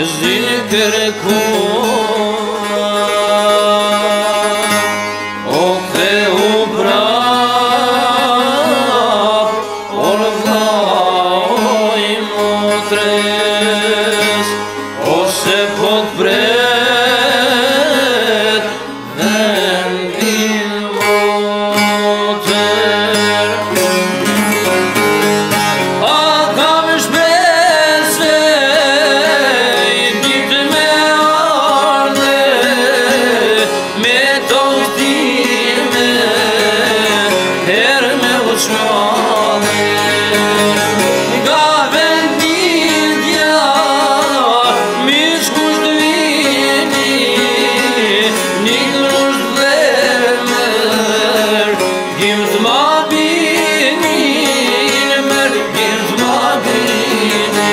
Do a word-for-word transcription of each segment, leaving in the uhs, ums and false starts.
kërkuar. O ktheu prap, o vllai i motres, ose po t'pret vendin voter. A kam shpresë i ditë me ardhe, me tokë time herë me uçmane. Nga vendindja mish kush t'vini, nikër është vlerë, gjimës ma bini, mërë gjimës ma bini.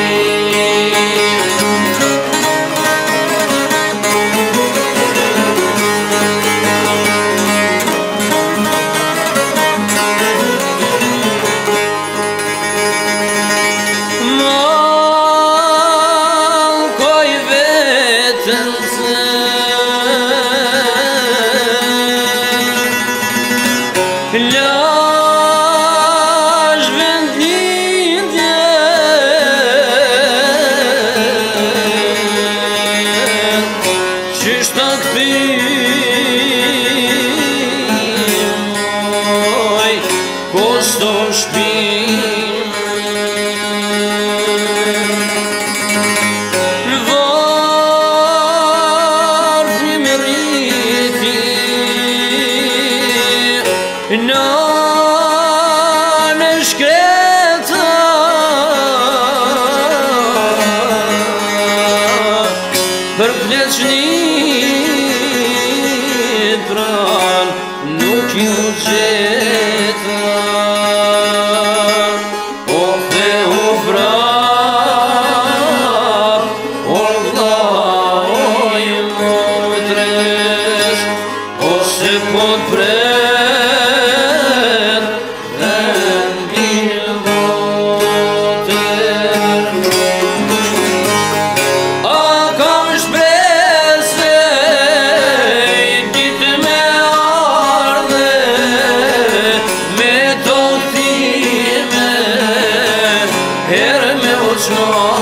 Malkoj vetën se lash vendindje, qishta këthim moj kosto shpin. Varfë me rriti në në shkreta, për pleçnit pran nuk ju gjeta. O ktheu prap, o vllai i motres, ose po t'pret vendin voter. A kam shpresë i ditë me ardhe, me tokë time herë me uçmane.